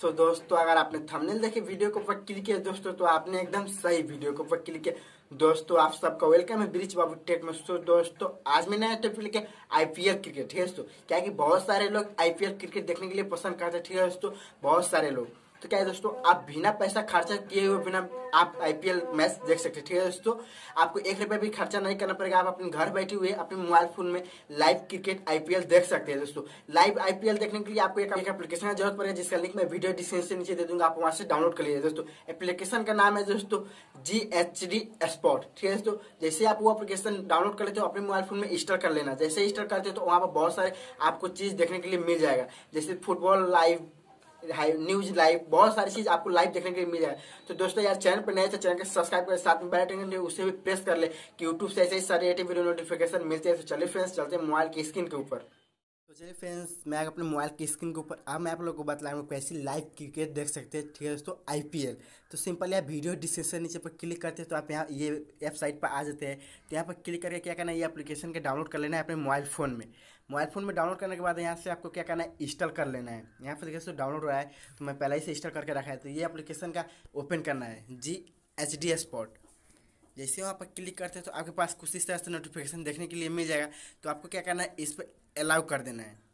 सो दोस्तों अगर आपने थंबनेल देखे वीडियो के ऊपर क्लिक किया दोस्तों तो आपने एकदम सही वीडियो के ऊपर क्लिक किया। दोस्तों आप सबका वेलकम है ब्रिज बाबू टेक में। सो दोस्तों आज मैं नया टॉपिक लेके आईपीएल क्रिकेट, ठीक है दोस्तों। क्या है कि बहुत सारे लोग आईपीएल क्रिकेट देखने के लिए पसंद करते हैं, ठीक है दोस्तों, बहुत सारे लोग। तो क्या है दोस्तों, आप बिना पैसा खर्चा किए हुए बिना आप आईपीएल मैच देख सकते हैं, ठीक है दोस्तों। आपको 1 रुपया भी खर्चा नहीं करना पड़ेगा, आप अपने घर बैठे हुए अपने मोबाइल फोन में लाइव क्रिकेट आईपीएल देख सकते हैं दोस्तों। लाइव आईपीएल देखने के लिए आपको एक एप्लीकेशन की जरूरत पड़ेगी, जिसका लिंक मैं वीडियो डिस्क्रिप्शन से नीचे दे दूंगा, आप वहां से डाउनलोड कर लीजिए दोस्तों। एप्लीकेशन का नाम है दोस्तों GHD स्पॉट, ठीक है दोस्तों। जैसे आप वो एप्लीकेशन डाउनलोड कर लेते हो अपने मोबाइल फोन में इंस्टॉल कर लेना। जैसे इंस्टॉल करते हो तो वहां पर बहुत सारे आपको चीज देखने के लिए मिल जाएगा, जैसे फुटबॉल लाइव, न्यूज लाइव, बहुत सारी चीज आपको लाइव देखने के लिए मिल जाए। तो दोस्तों यार चैनल पर नए तो चैनल को सब्सक्राइब कर, साथ में बेल आइकन उसे भी प्रेस कर ले कि यूट्यूब से ऐसे ही सारे वीडियो नोटिफिकेशन मिलते हैं। तो चलिए फ्रेंड्स चलते हैं मोबाइल की स्क्रीन के ऊपर। तो चलिए फ्रेंड्स मैं अपने मोबाइल की स्क्रीन के ऊपर अब मैं आप लोगों को बताऊंगा कैसे लाइव क्रिकेट देख सकते हैं, ठीक है दोस्तों, आईपीएल। तो सिंपल यार वीडियो डिस्क्रिप्शन नीचे पर क्लिक करते हैं तो आप यहाँ ये वेबसाइट पर आ जाते हैं। तो यहाँ पर क्लिक करके क्या करना है, ये एप्लीकेशन के डाउनलोड कर लेना है अपने मोबाइल फ़ोन में। मोबाइल फ़ोन में डाउनलोड करने के बाद यहाँ से आपको क्या करना है, इंस्टॉल कर लेना है। यहाँ पर देखिए दोस्तों डाउनलोड हुआ है, तो मैं पहले ही से इंस्टॉल करके रखा है। तो ये एप्लीकेशन का ओपन करना है GHD स्पॉट। जैसे वहाँ पर क्लिक करते हैं तो आपके पास कुछ इस तरह से नोटिफिकेशन देखने के लिए मिल जाएगा। तो आपको क्या करना है, इस पर अलाउ कर देना है।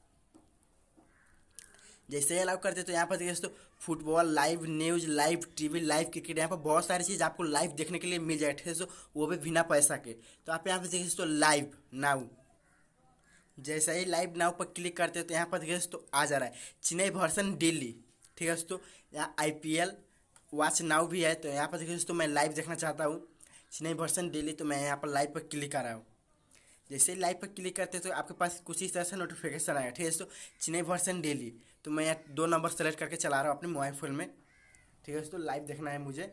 जैसे ही अलाउ करते तो यहाँ पर देखिए दोस्तों football live, news live, TV live, cricket, यहाँ पर बहुत सारी चीज़ आपको लाइव देखने के लिए मिल जाए, ठीक है दोस्तों, वो भी बिना पैसा के। तो आप यहाँ पर देखिए दोस्तों लाइव नाउ, जैसे ही लाइव नाउ पर क्लिक करते हैं तो यहाँ पर देखिए दोस्तों आ जा रहा है चेन्नई वर्सेस दिल्ली, ठीक है दोस्तों। यहाँ IPL वॉच नाउ भी है। तो यहाँ पर देखिए दोस्तों मैं लाइव देखना चाहता हूँ चेन्नई वर्सेस दिल्ली, तो मैं यहाँ पर लाइव पर क्लिक कर रहा हूँ। जैसे ही लाइव पर क्लिक करते हैं तो आपके पास कुछ इस तरह से नोटिफिकेशन आएगा, ठीक है दोस्तों, चेन्नई वर्सेस दिल्ली। तो मैं यहाँ 2 नंबर सेलेक्ट करके चला रहा हूँ अपने मोबाइल फोन में, ठीक है दोस्तों, लाइव देखना है मुझे।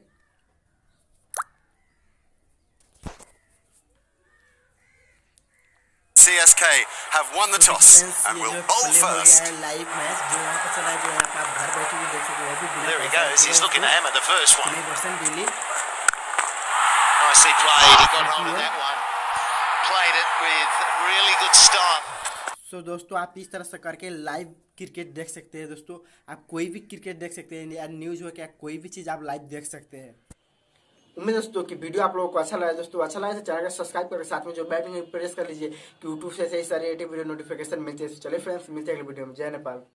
CSK have won the toss and will bowl first. Live match जो यहाँ पर चला है, जो यहाँ पर आप घर बैठे हुए देख सकते हो, वो भी बिना There he पैसा goes. के He's looking to hammer the first one. Chennai versus Delhi. Nicely played. He got hold of that one. Played it with really good style. So दोस्तों आप इस तरह से करके लाइव क्रिकेट देख सकते हैं दोस्तों। आप कोई भी क्रिकेट देख सकते हैं या न्यूज़ हो, क्या कोई भी चीज़ आप लाइव देख सकते हैं। उम्मीद दोस्तों कि वीडियो आप लोगों को अच्छा लगा। दोस्तों अच्छा लगा तो चैनल को सब्सक्राइब करके साथ में जो बेल आइकन प्रेस कर लीजिए कि यूट्यूब से ऐसे ही सारे वीडियो नोटिफिकेशन मिलते हैं। चलिए फ्रेंड्स मिलते हैं अगले वीडियो में। जय नेपाल।